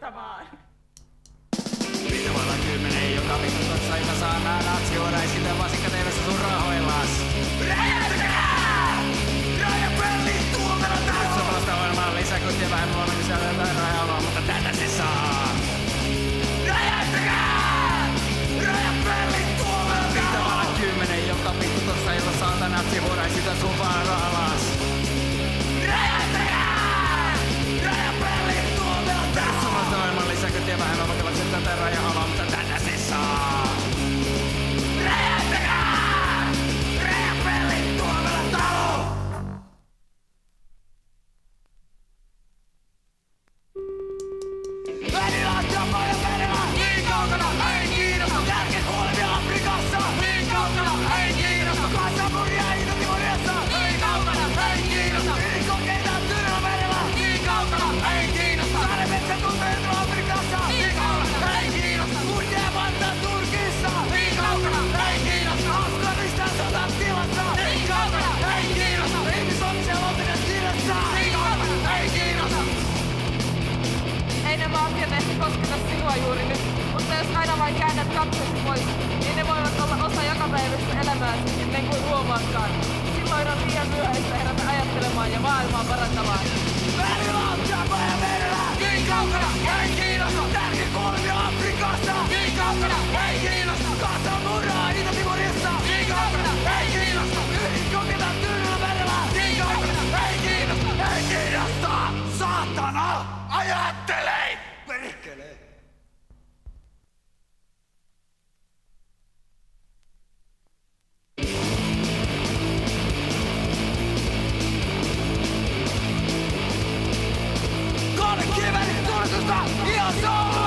parantamaan. Viitavalla 10, joka vittu tossa ilta saa nää natsijoida ja sitten vasikka teivessä sun rahoillas. Räjäytäkää! Rajapelli tuomella täällä! Suomalaista ohjelmaa lisäkunttia vähemmän valmiisia jotain rajalla, mutta tätä se saa. Räjäytäkää! Rajapelli tuomella täällä! Viitavalla 10, joka vittu tossa ilta saa natsijoida ja sitten sun vaan alas. Räjäytäkää! Rajapelli tuomella täällä! Suomalaista ohjelmaa lisäkunttia vähemmän vakavaksi tätä rajalla, mutta tätä se saa. Räjäytäkää! Räjäpelli tuomella talo! Välillä tapoja menevä! Niin kaukana ei kiinnosta! Jälkeen kuolevia Afrikassa! Niin kaukana ei kiinnosta! Kansanmurja Itä-Timoriassa! Niin kaukana ei kiinnosta! Ydinkokeita Tyynellä merellä! Niin kaukana ei kiinnosta! Saaremetsän tunta Etelä-Afrikassa! Niin kaukana ei kiinnosta! Kurdia Vantaa Turkissa! Niin kaukana ei kiinnosta! Afganistan sotatilassa! Niin kaukana ei kiinnosta! Ihmisoikeuksia Lontinen kirjassa! Niin kaukana ei kiinnosta! Ei nämä asiat ehkä kosketa sinua juuri nyt, mutta jos aina vain käännät katsesi pois, niin ne voivat olla osa jokapäiväistä elämääsi ennen kuin huomaatkaan. Silloin on liian myöhäistä herätä ajattelemaan ja maailmaa parantamaan. Välillä on tapoja merellä! Niin kaukana ei kiinnosta! Tärkeä kuolevia Afrikassa! Niin kaukana ei kiinnosta! Kansanmurhaa Itä-Timoriassa! Niin kaukana ei kiinnosta! Ydinkokeita Tyynellä merellä! Niin kaukana ei kiinnosta! Ei kiinnosta! Saatana! Ajattelei! Perkele! Kolme kiverin Turkusta! Ihan soulu!